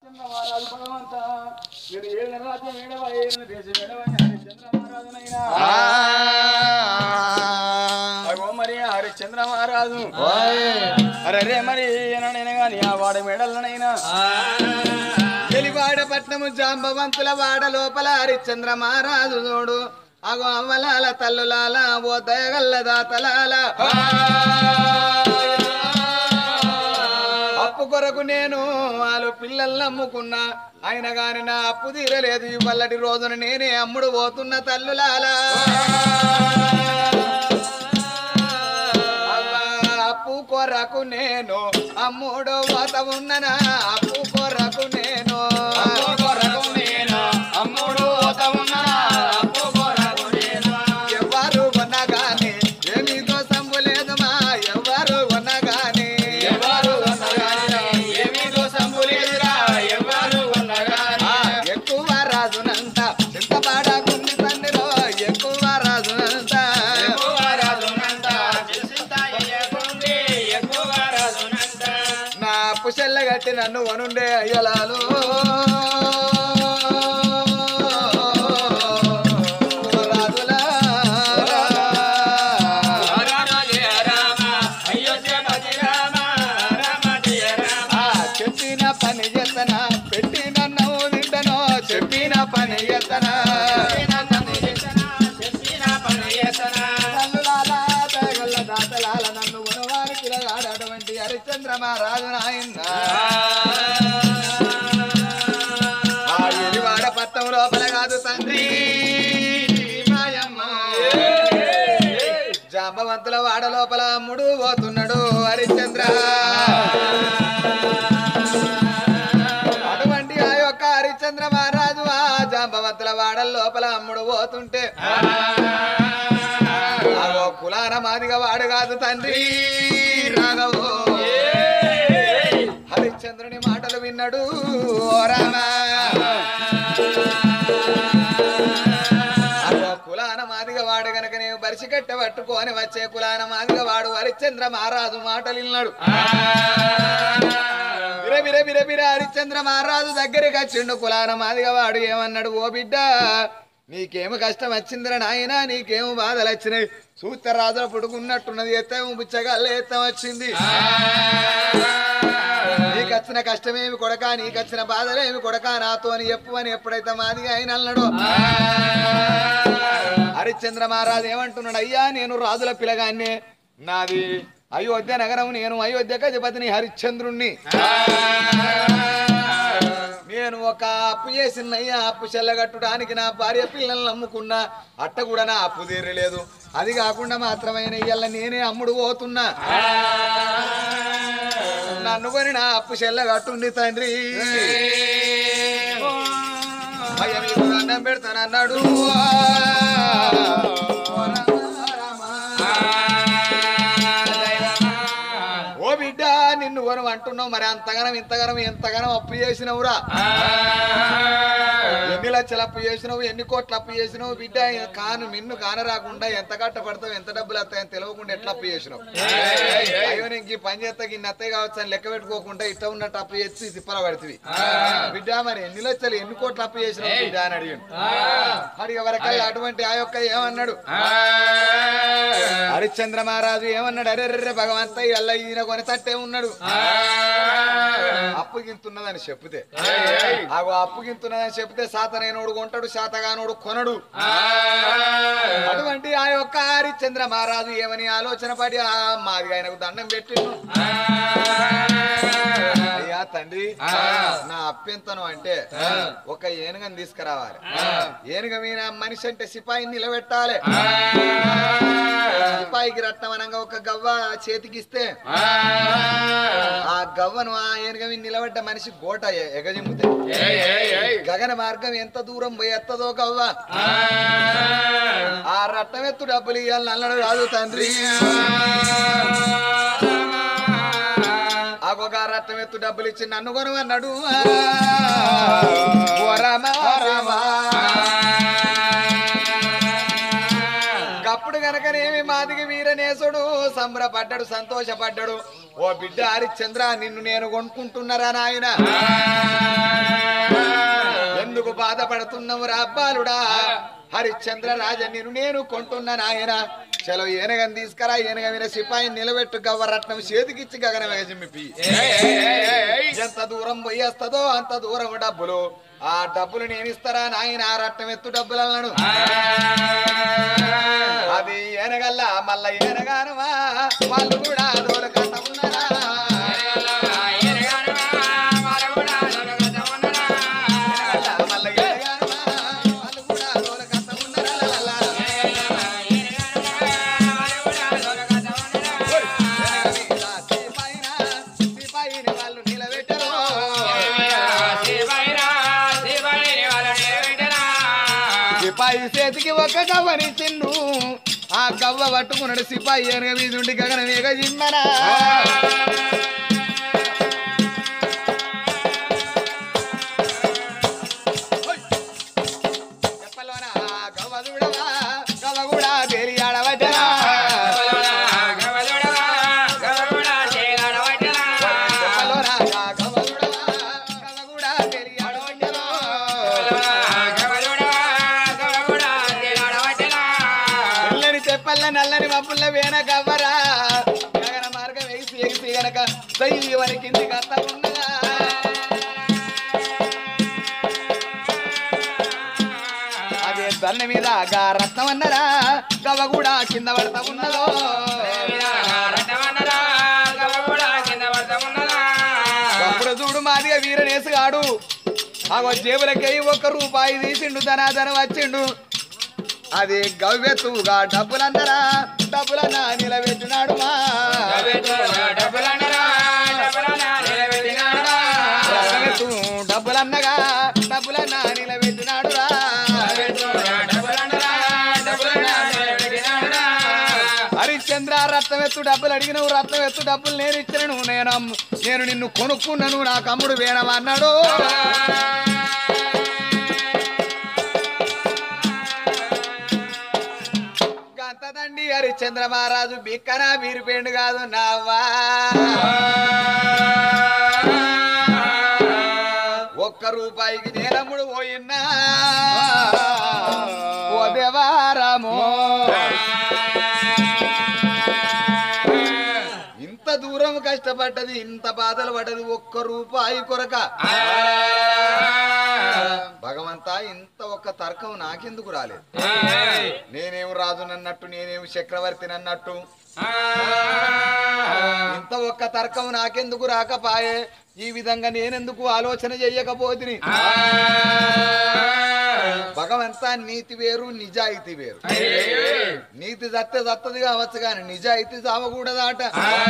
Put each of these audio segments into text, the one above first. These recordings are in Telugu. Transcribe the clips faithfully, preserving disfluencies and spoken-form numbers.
హరిశ్చంద్ర మహారాజు భగవంత నేను ఏడు రాజ్యం ఏడవ ఏడు దేశం ఏడవ హరిశ్చంద్ర మహారాజునైనా అగో మరి హరిశ్చంద్ర మహారాజు అరే మరి ఏనైనా గాని ఆ వాడ మేడలనైనా తెలివాడ పట్నము జాంబవంతుల వాడ లోపల హరిశ్చంద్ర మహారాజు చూడు అగో అవ్వలాల తల్లులాల ఓ దయగల్ల దాతలాల అప్పు కొరకు నేను వాళ్ళు పిల్లల్ని అమ్ముకున్నా అయిన గాని నా అప్పు తీరలేదు ఇవాళటి రోజున నేనే అమ్ముడు పోతున్న తల్లులాల అప్పు కొరకు నేను అమ్ముడు పోత ఉన్ననా అప్పు కొరకు నేను కొరకు నేను అమ్ముడు పోత ఉన్నా అప్పు కొరకు నేను ఎవరు కొనగానే ఏమీ దోషంబు లేదు మా ఎవరు కొనగానే ఎవరు ఉన్నగానే ఏమీ దోషంబు లేదురా ఎవరు ఉన్నగానే ఎక్కువ రాజునంత చింతపాడకుంది తండ్రిలో ఎక్కువ రాజునంత ఎక్కువ రాజునంత చింత చేయకుండి ఎక్కువ రాజునంత నా పుషల్ల గట్టి నన్ను వనుండే అయ్యలాలు రాజులా రామ జయ రామ అయోధ్య పతి రామ రామ జయ రామ చెప్పిన పని చేతన పెట్టిన నవ్వు తింటనో చెప్పిన పని చేతన చెప్పిన పని చేతనా తల్లులాల దయగల్ల దాతలాల నన్ను గుణవారి పిలగాడటువంటి హరిశ్చంద్ర మహారాజు నాయన ఆ ఎలివాడ పట్టం లోపల కాదు తండ్రి మాయమ్మ జాంబవంతుల వాడ లోపల అమ్ముడు పోతున్నాడు హరిశ్చంద్ర అటువంటి ఆ యొక్క హరిశ్చంద్ర మహారాజు ఆ జాంబవంతుల వాడ లోపల అమ్ముడు పోతుంటే ఆగో కులాన మాదిగా వాడు కాదు తండ్రి రాఘవో హరిశ్చంద్రుని మాటలు విన్నాడు ఓ రామా ఆగో కులాన మాదిగా వాడు గనక నేను బరిసి కట్ట పట్టుకొని వచ్చే కులాన మాదిగా వాడు హరిశ్చంద్ర మహారాజు మాటలు విన్నాడు బిర బిర బిర బిర హరిశ్చంద్ర మహారాజు దగ్గరికి వచ్చిండు కులాన మాదిగా వాడు ఏమన్నాడు ఓ బిడ్డ నీకేమో కష్టం వచ్చిందిరా నాయన నీకేమో బాధలు వచ్చినాయి సూత్ర రాజుల పుడుకున్నట్టున్నది ఎత్తేమో బుచ్చగల్ల ఎత్తం వచ్చింది నీకు వచ్చిన కష్టమేమి కొడక నీకు వచ్చిన బాధలేమి కొడక నాతో అని చెప్పు అని ఎప్పుడైతే మాదిగా ఆయన అన్నాడు హరిశ్చంద్ర మహారాజు ఏమంటున్నాడు అయ్యా నేను రాజుల పిలగాన్నే నాది అయోధ్య నగరం నేను అయోధ్య గజపతిని హరిశ్చంద్రుణ్ణి నేను ఒక అప్పు చేసినయ్యా అప్పు చెల్లగట్టడానికి నా భార్య పిల్లల్ని నమ్ముకున్నా అట్ట కూడా నా అప్పు తీరలేదు అది కాకుండా మాత్రమైన ఇయ్యాల నేనే అమ్ముడు పోతున్నా నన్ను కొని నా అప్పు చెల్లగట్టుండి తండ్రి అయ్య మీకు దండం పెడతానన్నాడు ఓ బిడ్డ నిన్ను కొనం అంటున్నావు మరి అంతగనం ఇంతగనం ఎంతగనం అప్పు చేసినవురా ఎన్ని లక్షలు అప్పు చేసినావు ఎన్ని కోట్లు అప్పు చేసినావు బిడ్డ కాను మిన్ను కాన రాకుండా ఎంత కట్టపడతావు ఎంత డబ్బులు వస్తాయని తెలియకుండా ఎట్లా అప్పు చేసినావు అయ్యో నీకు ఈ పని చేస్తా ఇన్ని అత్తయ్య కావచ్చు అని లెక్క పెట్టుకోకుండా ఇట్లా ఉన్నట్టు అప్పు చేసి తిప్పల పడుతుంది బిడ్డ మరి ఎన్ని లక్షలు ఎన్ని కోట్లు అప్పు చేసినావు బిడ్డ అని అడిగాను అడిగే వరకల్లా అటువంటి ఆ యొక్క ఏమన్నాడు హరిశ్చంద్ర మహారాజు ఏమన్నాడు అరెర్రె భగవంత ఎల్ల ఈయన కొని తట్టే ఉన్నాడు అప్పుగింతున్నదని చెప్తే ఆగో అప్పుగింతున్నదని చెప్తే సాతనైనోడు కొంటాడు శాతగానోడు కొనడు అటువంటి ఆ యొక్క హరిశ్చంద్ర మహారాజు ఏమని ఆలోచన పడి ఆ మాదిగా ఆయనకు దండం పెట్టిండు అయ్యా తండ్రి నా అప్పెంతను అంటే ఒక ఏనుగని తీసుకురావాలి ఏనుగ మీద మనిషి అంటే సిపాయిని నిలబెట్టాలి సిపాయికి రట్టమనంగా ఒక గవ్వ చేతికిస్తే ఆ గవ్వను ఆ ఏనుగ మీద నిలబడ్డ మనిషి గోట ఎగజిమ్ముతే గగన మార్గం ఎంత దూరం పోయేత్తదో గవ్వ ఆ రట్టమెత్తు డబ్బులు ఇవ్వాలని అన్నాడు రాజు తండ్రి ఆగొక రట్టమెత్తు డబ్బులు ఇచ్చి నన్ను కొనమన్నాడు గప్పుడు గనకనేమి మాదిగి వీరనేసుడు సంబరపడ్డాడు సంతోషపడ్డాడు ఓ బిడ్డ హరిశ్చంద్ర నిన్ను నేను కొనుక్కుంటున్నారా నాయన ఎందుకు బాధపడుతున్నావు రా అబ్బాలుడా హరిశ్చంద్ర రాజ నిన్ను నేను కొంటున్నా నాయన చలో ఏనగని తీసుకురా ఏనగ మీద సిపాయిని నిలబెట్టు గవ్వరత్నం చేతికిచ్చి గగన వేసిమిపి ఎంత దూరం పోయేస్తుందో అంత దూరం డబ్బులు ఆ డబ్బులు నేను ఇస్తారా నాయన ఆ రత్నం ఎత్తు డబ్బులు అన్నాడు అది ఏనగల్లా మళ్ళా ఏనగానవా వాళ్ళు కూడా దూరకంట ఉన్నారా సిపాయి చేతికి ఒక గవ్వనిచ్చిండు ఆ గవ్వ పట్టుకున్నాడు సిపాయి ఏనుగ మీద ఉండి గగన వేగ జిమ్మరా చెప్పలోన గవ్వ చూడవా గవ్వ కూడా తేలియాడవటరా నల్లని మబ్బుల వేన కవ్వరా గగన మార్గం వేసి ఎగిసి గనక దైవని కింది కత్త ఉన్నదా అదే దన్న మీద గా రత్నం అన్నరా గవ్వ కూడా కింద పడతా ఉన్నదో అప్పుడు చూడు మాదిగా వీరనేసుగాడు ఆగో జేబులకి ఒక్క రూపాయి తీసిండు ధనాధన వచ్చిండు అది గవ్వెత్తుగా డబ్బులన్నరా డబ్బులన్నా నిలబెట్టినాడు మా డబ్బులన్నగా డబ్బులన్నా నిలబెట్టినాడు రా హరిశ్చంద్ర రత్నం ఎత్తు డబ్బులు అడిగినవు రత్నం ఎత్తు డబ్బులు నేను ఇచ్చినను నేను నేను నిన్ను కొనుక్కున్నాను నా కమ్ముడు వేణవా అన్నాడు దండి హరిశ్చంద్ర మహారాజు బిక్కనా బీరిపేండు కాదు నావా ఒక్క రూపాయికి నేనమ్ముడు పోయినా ఓ దేవారామో ఇంత దూరం కష్టపడ్డది ఇంత బాధలు పడ్డది ఒక్క రూపాయి కొరక భగవంతా ఇంత ఒక్క తర్కం నాకెందుకు రాలేదు నేనేం రాజునన్నట్టు నేనేం చక్రవర్తినన్నట్టు ఇంత ఒక్క తర్కం నాకెందుకు రాకపాయే ఈ విధంగా నేనెందుకు ఆలోచన చెయ్యకపోతిని భగవంతా నీతి వేరు నిజాయితీ వేరు నీతి సత్య సత్తది కావచ్చు కానీ నిజాయితీ చావకూడదాట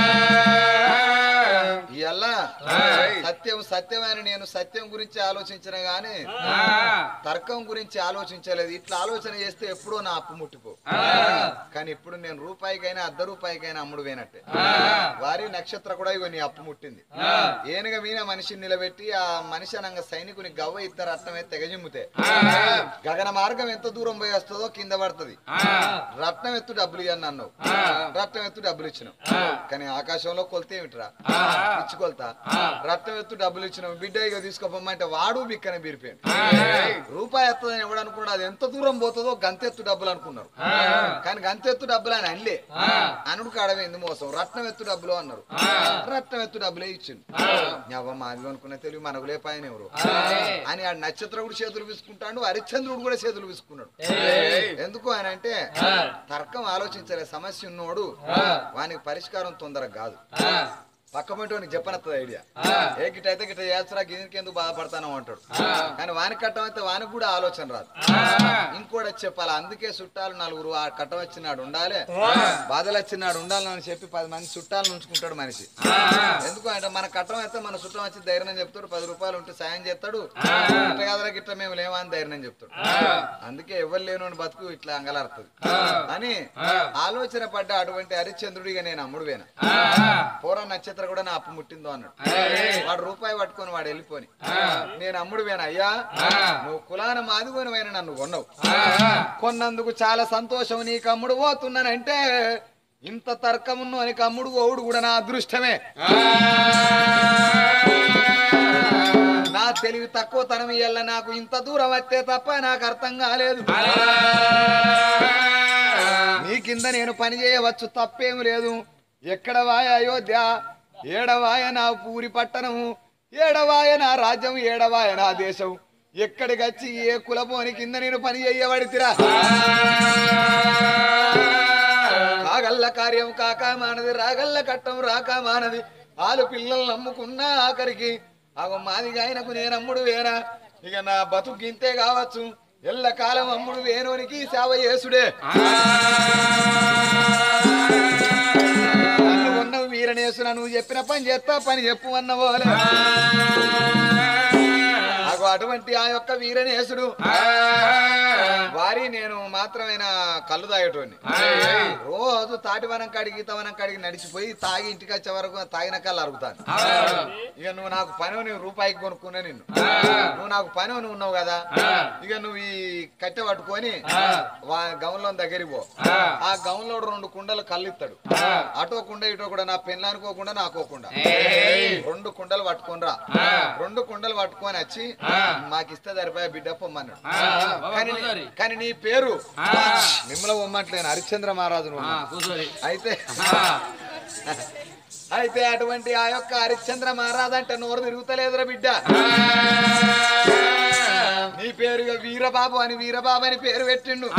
ఇలా సత్యం సత్యమైన నేను సత్యం గురించి ఆలోచించిన గాని తర్కం గురించి ఆలోచించలేదు ఇట్లా ఆలోచన చేస్తే ఎప్పుడో నా అప్పు ముట్టిపో కానీ ఇప్పుడు నేను రూపాయికైనా అర్ధ రూపాయికైనా అమ్ముడు పోయినట్టే వారి నక్షత్ర కూడా ఇగో నీ అప్పు ముట్టింది ఏనుగ మీద మనిషిని నిలబెట్టి ఆ మనిషి అనంగా సైనికుని గవ్వ ఇద్దరు అర్థమే తెగజిమ్ముతే గగన మార్గం ఎంత దూరం పోయి వస్తుందో కింద పడుతుంది రత్నం ఎత్తు డబ్బులు ఇవ్వను అన్నావు రత్నం ఎత్తు డబ్బులు ఇచ్చినావు కానీ ఆకాశంలో కొలితే ఏమిట్రా ఇచ్చుకొల్తా రత్నం ఎత్తు డబ్బులు ఇచ్చినావు బిడ్డ ఇక తీసుకోపోమంటే వాడు బిక్కనే బీరిపోయాడు రూపాయి ఎత్తదని ఎవడు అనుకున్నాడు అది ఎంత దూరం పోతుందో గంతెత్తు డబ్బులు అనుకున్నారు కానీ గంతెత్తు డబ్బులు అని అనలే అనుడు కాడమైంది మోసం రత్నం ఎత్తు డబ్బులు అన్నారు రత్నం ఎత్తు డబ్బులే ఇచ్చిండు అవ్వ మాది అనుకున్న తెలివి మనకు లేపాయని ఎవరు అని ఆ నక్షత్రుడు చేతులు విసుకుంటాడు హరిశ్చంద్రుడు కూడా చేతులు విసుకున్నాడు ఎందుకు ఆయన అంటే తర్కం ఆలోచించలే సమస్య ఉన్నోడు వానికి పరిష్కారం తొందరగా కాదు పక్క పొంటి చెప్పనత్తది ఐడియా ఏ గిట్ అయితే గిట్ట చేస్తున్నా గిరికి ఎందుకు బాధపడతాను అంటాడు కానీ వాని కట్టం అయితే వానికి కూడా ఆలోచన రాదు ఇంకోటి చెప్పాలి అందుకే చుట్టాలు నలుగురు ఆ కట్టం వచ్చినాడు ఉండాలి బాధలు వచ్చినాడు ఉండాలని చెప్పి పది మంది చుట్టాలను ఉంచుకుంటాడు మనిషి ఎందుకు అంటే మన కట్టం అయితే మన చుట్టం వచ్చి ధైర్యం చెప్తాడు పది రూపాయలు ఉంటే సాయం చేస్తాడు గిట్ట కదరా గిట్ట మేము లేవా అని ధైర్యం చెప్తాడు అందుకే ఎవరు లేను బతుకు ఇట్లా అంగలాడుతుంది అని ఆలోచన పడ్డ అటువంటి హరిశ్చంద్రుడిగా నేను అమ్ముడు పోయినా పూర్వ నక్షత్రం కూడా నా అప్పు ముట్టిందో అన్నాడు వాడు రూపాయి పట్టుకొని వాడు వెళ్ళిపోని నేను అమ్ముడు పోయినా అయ్యా నువ్వు కులాన మాదికొని పోయినా నన్ను కొన్నావు కొన్నందుకు చాలా సంతోషం నీకు అమ్ముడు పోతున్నానంటే ఇంత తర్కమున్ను అని కమ్ముడు ఓవుడు కూడా నా అదృష్టమే. నా తెలివి తక్కువ తనం ఇయ్యాల నాకు ఇంత దూరం వస్తే తప్ప నాకు అర్థం కాలేదు. నీ కింద నేను పని చేయవచ్చు, తప్పేమి లేదు. ఎక్కడవాయ అయోధ్య, ఏడవాయ నా పూరి పట్టణము, ఏడవాయ నా రాజ్యం, ఏడవాయ నా దేశం. ఎక్కడికి వచ్చి ఏ కులపోని కింద నేను పని చేయబడితిరా. కాగల్ల కార్యం కాక మానది, రాగల్ల కట్టం రాక మానది. ఆలు పిల్లలు నమ్ముకున్న ఆఖరికి అగ మాదిగా ఆయనకు నేను అమ్ముడు వేరా. ఇక నా బతుకు ఇంతే కావచ్చు, ఎల్ల కాలం అమ్ముడు వేణోనికి సేవ చేసుడే. నన్ను ఉన్నవు వీరనేసున, నువ్వు చెప్పిన పని చేస్తా, పని చెప్పు అన్నవోలే. అటువంటి ఆ యొక్క వీరనేసుడు వారి నేను మాత్రమేనా కళ్ళు తాగేటోని. రోజు తాటివనం కాడికి ఈతవనం కాడికి నడిచిపోయి తాగి ఇంటికి వచ్చే వరకు తాగిన కళ్ళు అరుగుతాను. ఇక నువ్వు నాకు పని నువ్వు రూపాయికి కొనుక్కున్నా, నిన్ను నువ్వు నాకు పని నువ్వు ఉన్నావు కదా. ఇక నువ్వు ఈ కట్టె పట్టుకొని గౌన్లో దగ్గరికి పో. ఆ గౌన్లో రెండు కుండలు కళ్ళు ఇస్తాడు. అటో కుండ ఇటో కూడా నా పెళ్ళి అనుకోకుండా నాకోకుండా రెండు కుండలు పట్టుకొని రా. రెండు కుండలు పట్టుకొని వచ్చి మాకిస్తే సరిపోయా బిడ్డ పొమ్మన్నాడు. కానీ నీ పేరు మిమ్మల్ని పొమ్మట్లేను, హరిశ్చంద్ర మహారాజు. అయితే అయితే అటువంటి ఆ యొక్క హరిశ్చంద్ర మహారాజు అంటే నోరు తిరుగుతలేదురా బిడ్డ. నీ పేరుగా వీరబాబు అని వీరబాబు అని పేరు పెట్టిండు.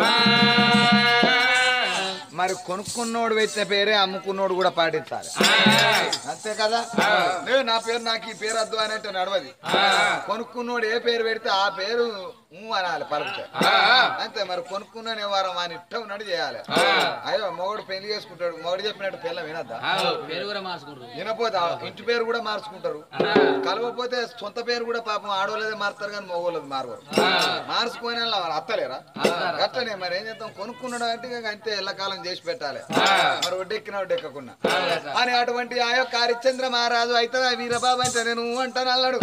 మరి కొనుక్కున్నోడు పెట్టిన పేరే అమ్ముకున్నోడు కూడా పాటించాలి, అంతే కదా. లేదు నా పేరు నాకు ఈ పేరు వద్దు అని అంటే నడవది. కొనుక్కున్నోడు ఏ పేరు పెడితే ఆ పేరు అనాలి, పలుకుతాయి అంతే. మరి కొనుక్కున్న వారం అని ఇట్ట ఉన్నట్టు చేయాలి. అయ్యో మొగడు పెళ్లి చేసుకుంటాడు, మొగడు చెప్పినట్టు పిల్ల వినద్దా, వినపోతే ఇంటి పేరు కూడా మార్చుకుంటారు. కలవపోతే సొంత పేరు కూడా పాపం ఆడోళ్ళదే మారుతారు కానీ మొగోళ్ళది మారవారు. మార్చుకొని అత్తలేరా అట్టనే. మరి ఏం చేద్దాం, కొనుక్కున్నాడు అంటే అంతే ఎల్లకాలం చేసి పెట్టాలి. మరి ఒడ్డెక్కిన ఒడ్డెక్కకుండా అని అటువంటి ఆ యొక్క హరిశ్చంద్ర మహారాజు అయితే వీరబాబు అంటే నేను అంటాను అన్నాడు.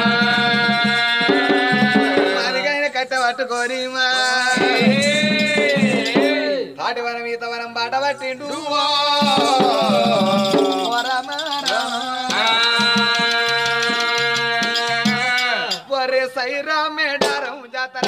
మాదిగైన కట్ట పట్టుకొని తాటివనం ఈతవనం బాట పట్టిండు. ఒరే సైరా మేడారం జాతర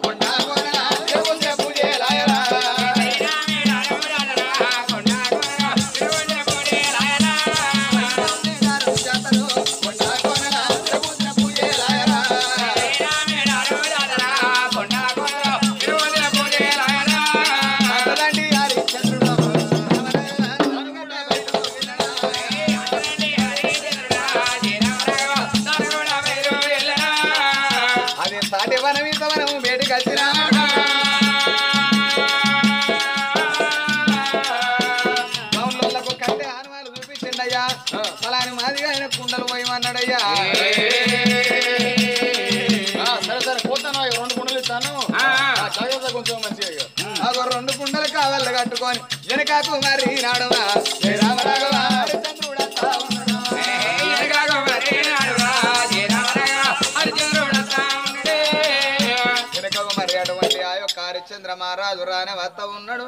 ఫలాని మాదిగా ఆయన కుండలు పోయమన్నాడయ్యా. సరే సరే పోతాను, రెండు కుండలు ఇస్తాను కొంచెం మంచిగా. అగో రెండు కుండలు కావాలి కట్టుకొని వెనకాకు మరి నాడుగా వెనకకు మరి అటువంటి ఆ యొక్క హరిశ్చంద్ర మహారాజు రానే వస్తా ఉన్నాడు.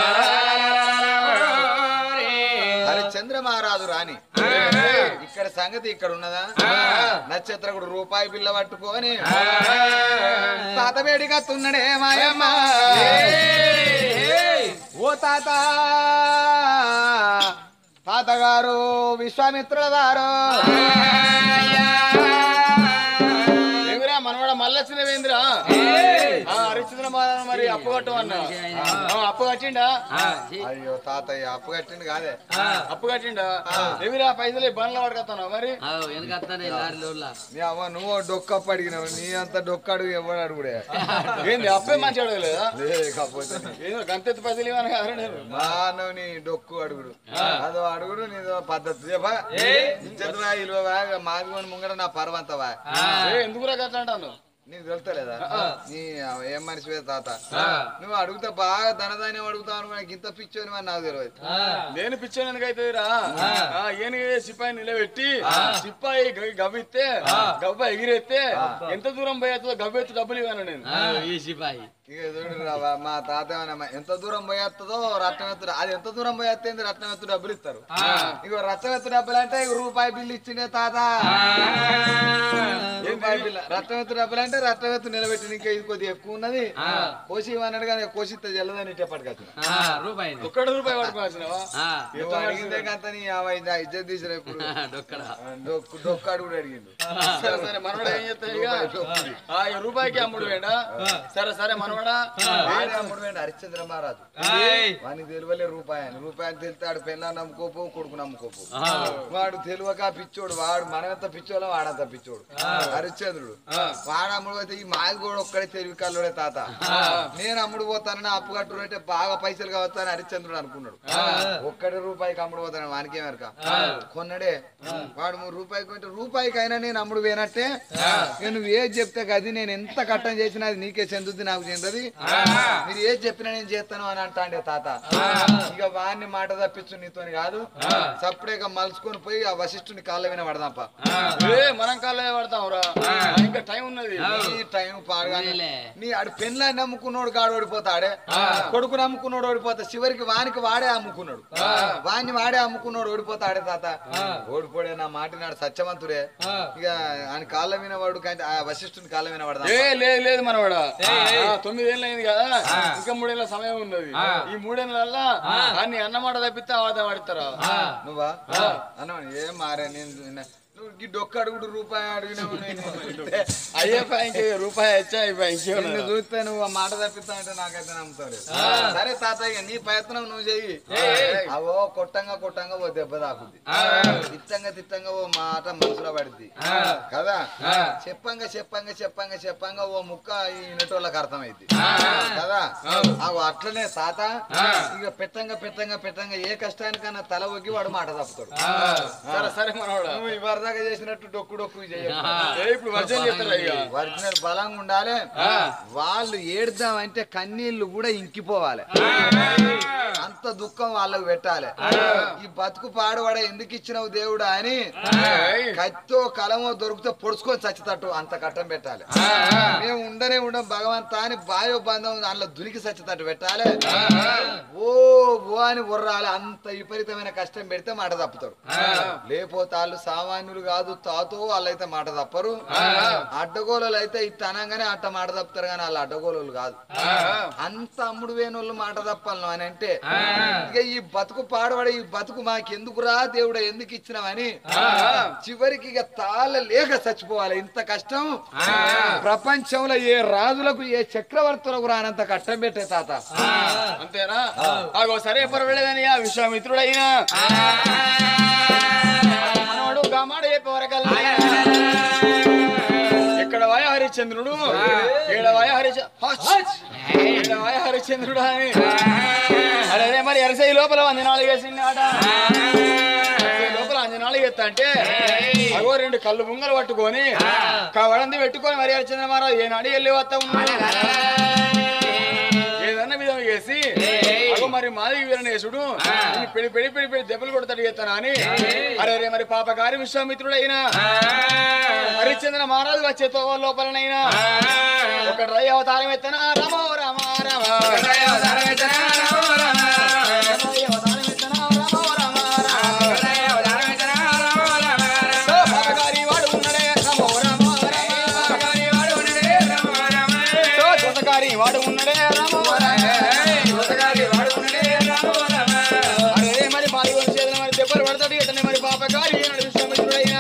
హరిశ్చంద్ర మహారాజు రాని ఇక్కడ సంగతి ఇక్కడ ఉన్నదా. నక్షత్రకుడు రూపాయి బిల్ల పట్టుకొని తాత వేడిగా తున్నడే మాయమ్మ. ఓ తాత తాతగారు విశ్వామిత్రుల వారు మనవాడ మల్లచ్చినవేంద్రా హరిశ్చంద్ర మహారాజు మరి అప్పు కట్టమన్నా. అప్పు కట్టిండా? అయ్యో తాతయ్య అప్పు కట్టిండు కాదే, అప్పు కట్టిండా? ఏమిరా పైసలు బండ్ల పడుకొస్తాను మరి. నీ అవ్వ నువ్వు డొక్కప్పు అడిగినావు, నీ అంత డొక్క అడుగు ఎవడు అడుగుడే. ఏంది అప్పే మంచి అడగలేదా? లేకపోతే ఏదో గంతెత్తి పైసలు ఇవ్వను కదా నేను. మానవు నీ డొక్కు అడుగుడు అదో అడుగుడు నీదో పద్ధతి చెప్పా. ఇచ్చదువా ఇలువా మాది ముంగడ నా పర్వంతవా. ఎందుకురా కట్టంటాను నీకు తెలుస్తలేదా నీ ఏం మనిషి తాత నువ్వు అడుగుతా బాగా ధనధాన్యం అడుగుతావు నాకు ఇంత పిచ్చోని అని నాకు తెలియదు. నేను పిచ్చోని ఎందుకైతే రా ఏనుగు సిపాయి నిలబెట్టి సిపాయి గవ్విస్తే గవ్వ ఎగిరెత్తే ఎంత దూరం పోయేస్తుందో గవ్వెత్తు డబ్బులు ఇవ్వను నేను ఈ సిపాయి. ఇక చూడు మా తాత ఎంత దూరం పోయేస్తుందో రత్నం ఎత్తు అది ఎంత దూరం పోయేస్తే రత్నం ఎత్తు డబ్బులు ఇస్తారు. ఇక రత్నం ఎత్తు డబ్బులు అంటే రూపాయి బిల్లు ఇచ్చిండే తాత రూపాయి బిల్లు రత్నం ఎత్తు డబ్బులు అంటే రత్నం ఎత్తు నిలబెట్టి ఇంకా ఇది కొద్దిగా ఎక్కువ ఉన్నది కోసి ఇవ్వన్నాడు కానీ కోసిస్తే జల్లదని ఇట్టేపటికొచ్చిన ఒక్కడు రూపాయి పట్టుకోవాల్సినవా అడిగిందే కంత నీ ఇజ్జత్ తీసిన ఇప్పుడు డొక్కాడు కూడా అడిగిండు. సరే మనవాడు ఏం చేస్తాయి రూపాయికి అమ్ముడు వేడా సరే సరే మనవాడా అమ్ముడు వేండి హరిశ్చంద్ర మహారాజు వానికి తెలియలే రూపాయి అని రూపాయి అని తెలితే పెళ్ళ నమ్ముకోపు కొడుకు నమ్ముకోపు వాడు తెలియక పిచ్చోడు వాడు మనమంతా పిచ్చోళ్ళం వాడంతా పిచ్చోడు హరిశ్చంద్రుడు వాడు అమ్ముడు పోతే ఈ మాది కూడా ఒక్కడే తెలివి కల్లుడే తాత నేను అమ్ముడు పోతానని అప్పు కట్టుడు అంటే బాగా పైసలు కావచ్చు అని హరిశ్చంద్రుడు అనుకున్నాడు. ఒక్కడే రూపాయికి అమ్ముడు పోతాను వానికే వెనక కొన్నడే వాడు మూడు రూపాయికి కొంటే రూపాయికి అయినా నేను అమ్ముడు పోయినట్టే నువ్వు ఏది చెప్తే కది నేను ఎంత కట్టం చేసినా అది నీకే చెందుద్ది నాకు చెందది మీరు ఏది చెప్పినా నేను చేస్తాను అని అంటాండే తాత. ఇక వాడిని మాట తప్పించు నీతోని కాదు సప్పుడేగా మలుచుకొని పోయి ఆ వశిష్ఠుని కాళ్ళ విన పడదాంప మనం కాళ్ళ పడతాం రా ఇంకా టైం ఉన్నది నీ టైం పాడగానే నీ ఆడు పెళ్ళ నమ్ముకున్నోడు కాడు ఓడిపోతాడే కొడుకు నమ్ముకున్నోడు ఓడిపోతా చివరికి వానికి వాడే అమ్ముకున్నాడు వాడిని వాడే అమ్ముకున్నోడు ఓడిపోతాడే తాత ఓడిపోడే నా మాట నాడు సత్యవంతుడే ఇక ఆయన కాళ్ళ మీద వాడు ఆ వశిష్ఠుని కాళ్ళ మీద పడదాం. లేదు లేదు మనవాడా తొమ్మిదేళ్ళు అయింది కదా ఇంకా మూడేళ్ల సమయం ఉన్నది ఈ మూడేళ్ళ అన్ని అన్నమాట తప్పిస్తే ఆవాదం పడతారా నువ్వా అన్న ఏం మారే నేను డొక్క అడుగుడు రూపాయి అడిగినా అయ్యే రూపాయి చూస్తే నువ్వు ఆ మాట తప్పిస్తా అంటే నాకైతే నమ్ముతాడు. సరే తాతయ్య నీ ప్రయత్నం నువ్వు చెయ్యి అవో కొట్టంగా కొట్టంగా ఓ దెబ్బ తాకుద్ది తిట్టంగా తిట్టంగా ఓ మాట మనసులో పడుద్ది కదా చెప్పంగా చెప్పంగా చెప్పంగా చెప్పంగా ఓ ముక్క ఈ నెటోళ్ళకి అర్థమైద్ది కదా అవు అట్లనే తాత ఇక పెట్టంగా పెట్టంగా పెట్టంగా ఏ కష్టానికన్నా తల ఒగ్గి వాడు మాట తప్పుతాడు. సరే సరే మనవాడు నువ్వు చేసినట్టు డొక్కు డొక్కు ఒరిజినల్ బలంగా ఉండాలి. వాళ్ళు ఏడ్దామంటే కన్నీళ్లు కూడా ఇంకిపోవాలి అంత దుఃఖం వాళ్ళకు పెట్టాలి. ఈ బతుకు పాడువాడ ఎందుకు ఇచ్చినావు దేవుడా అని కత్తో కలమో దొరికితే పొడుచుకొని చచ్చేటట్టు అంత కట్టం పెట్టాలి. మేము ఉండనే ఉండం భగవంతా అని బాయో బంధం దాంట్లో దునికి చచ్చేటట్టు పెట్టాలి. ఓ ఓ అని ఉర్రాలి అంత విపరీతమైన కష్టం పెడితే మాట తప్పుతాడు. లేకపోతే వాళ్ళు సామాన్యులు కాదు తాతో వాళ్ళైతే మాట తప్పరు. అడ్డగోళలు అయితే ఇట్ట అనగానే అట్ట మాట తప్పుతారు కానీ వాళ్ళు అడ్డగోళలు కాదు. అంత అమ్ముడు వేణోళ్ళు మాట తప్పాలను అని అంటే ఇక ఈ బతుకు పాడబడి ఈ బతుకు మాకెందుకురా దేవుడా ఎందుకు ఇచ్చినావని చివరికి ఇక తాళ లేక చచ్చిపోవాలి. ఇంత కష్టం ప్రపంచంలో ఏ రాజులకు ఏ చక్రవర్తులకు రానంత కష్టం పెట్టే తాత అంతేనా అగో సరే పర్వాలేదని ఆ విశ్వామిత్రుడైనా మనవాడు గామాడ చెప్పేవరకల్లా ఇక్కడ వాయ హరిశ్చంద్రుడు ఏడవాయ హరిశ్చంద్రుడు హరిశ్చంద్రుడు అని అరే మరి అరసై లోపల అంజనాలు వేసింది ఆట లోపల అంజనాలు ఎత్తా అంటే అగో రెండు కళ్ళు బుంగలు పట్టుకొని కవడంది పెట్టుకొని మరి హరిశ్చంద్ర మహారాజు ఏనాడు వెళ్ళి వస్తా ఉన్నాడు ఏదన్నా విధం చేసి అగో మరి మాది వీరనేశుడు పెడి పెడి పెడి పెడి దెబ్బలు కొడతాడు చేస్తానా అని అరే అరే మరి పాపగారి విశ్వామిత్రుడైనా హరిశ్చంద్ర మహారాజు వచ్చే తో లోపలనైనా ఒక రై అవతారం ఎత్తనా రమో రమ రమ అవతారం ఎత్తనా రమో రమ అవతారం ఎత్తనా రమో రమ పాపగారి వాడు ఉన్నడే రమో రమ పాపగారి వాడు ఉన్నడే రమో రమ దోతగారి వాడు ఉన్నడే రమో రమ దోతగారి వాడు ఉన్నడే రమో రమ అరే మరి పాలు చేతుల మరి దెబ్బలు పడతాడు ఇతనే మరి పాపగారి విశ్వామిత్రుడైనా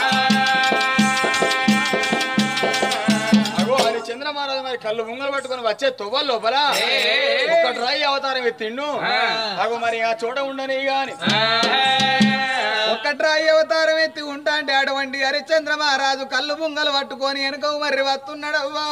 చంద్రమహారాజు మరి కళ్ళు ముంగలు పట్టుకొని వచ్చే తొవ్వ లోపల ఒక డ్రై అవతారం ఎత్తిండు అగో మరి ఆ చోట ఉండని గాని ఒక డ్రై అవతారం ఎత్తి ఉంటా అంటే అటువంటి హరిశ్చంద్ర మహారాజు కళ్ళు ముంగలు పట్టుకొని వెనుక మరి వస్తున్నాడవ్వా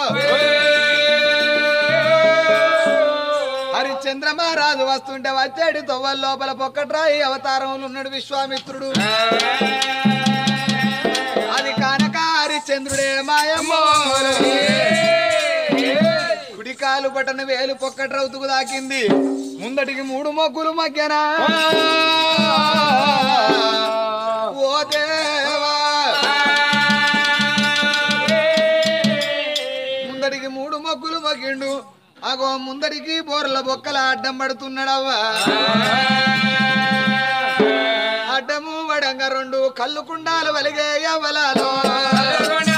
హరిశ్చంద్ర మహారాజు వస్తుంటే వచ్చాడు తొవ్వ లోపల ఒక్క డ్రై అవతారంలో ఉన్నాడు విశ్వామిత్రుడు అది కానక హరిశ్చంద్రుడే మాయమ్మో బటన్ వేలు పొక్కటి రౌతుకు దాకింది ముందటికి మూడు మొగ్గులు మగ్గనా ఓ దేవా ముందటికి మూడు మొగ్గులు మగ్గిండు అగో ముందరికి బోర్ల బొక్కల అడ్డం పడుతున్నాడవ్వా అడ్డము వడంగా రెండు కళ్ళు కుండాలు వలిగే అవలాలో